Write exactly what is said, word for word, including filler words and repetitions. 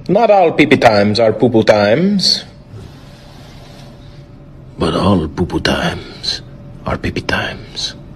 Not all pee-pee times are poo-poo times. But all poo-poo times are pee-pee times.